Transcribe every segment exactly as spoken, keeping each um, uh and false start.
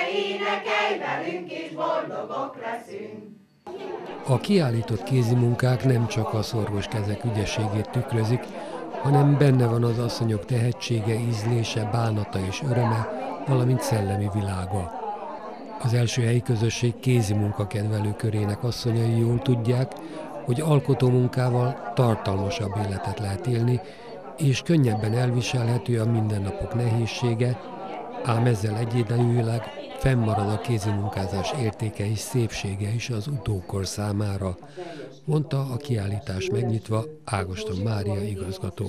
énekelj velünk, és boldogok leszünk. A kiállított kézimunkák nem csak a szorgos kezek ügyességét tükrözik, hanem benne van az asszonyok tehetsége, ízlése, bánata és öröme, valamint szellemi világa. Az első helyi közösség kézimunka kedvelő körének asszonyai jól tudják, hogy alkotómunkával tartalmasabb életet lehet élni, és könnyebben elviselhető a mindennapok nehézsége, ám ezzel egyidejűleg fennmarad a kézimunkázás értéke és szépsége is az utókor számára, mondta a kiállítás megnyitva Ágoston Mária igazgató.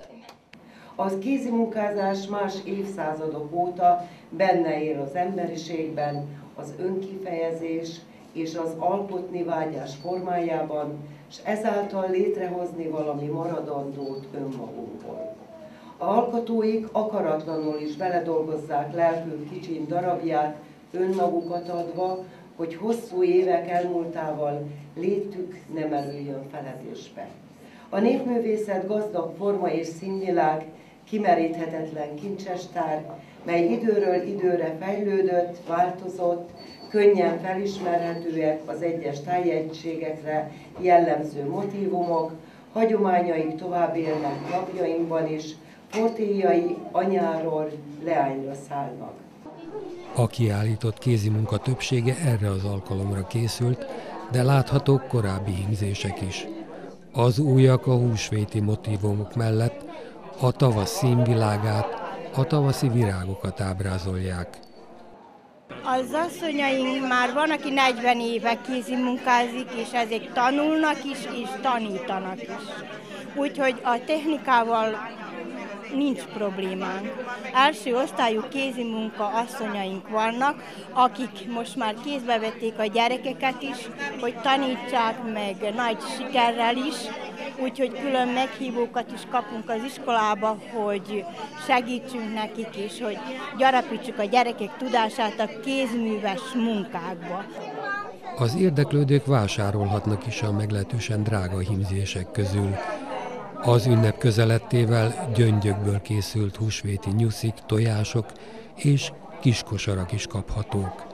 A kézimunkázás más évszázadok óta benne él az emberiségben, az önkifejezés és az alkotni vágyás formájában, és ezáltal létrehozni valami maradandót önmagunkból. A alkotóik akaratlanul is beledolgozzák lelkünk kicsin darabját, önmagukat adva, hogy hosszú évek elmúltával létük ne merüljön feledésbe. A népművészet gazdag forma és színvilág, kimeríthetetlen kincsestár, mely időről időre fejlődött, változott, könnyen felismerhetőek az egyes tájegységekre jellemző motívumok, hagyományaik tovább élnek napjainkban is, portéjai anyáról leányra szállnak. A kiállított kézimunka többsége erre az alkalomra készült, de láthatók korábbi hímzések is. Az újak a húsvéti motívumok mellett a tavasz színvilágát, a tavaszi virágokat ábrázolják. Az asszonyaink már van, aki negyven éve kézimunkázik, és ezek tanulnak is, és tanítanak is. Úgyhogy a technikával nincs problémánk. Első osztályú kézimunka asszonyaink vannak, akik most már kézbe vették a gyerekeket is, hogy tanítsák meg nagy sikerrel is, úgyhogy külön meghívókat is kapunk az iskolába, hogy segítsünk nekik is, hogy gyarapítsuk a gyerekek tudását a kézműves munkákba. Az érdeklődők vásárolhatnak is a meglehetősen drága hímzések közül. Az ünnep közelettével gyöngyökből készült húsvéti nyuszik, tojások és kiskosarak is kaphatók.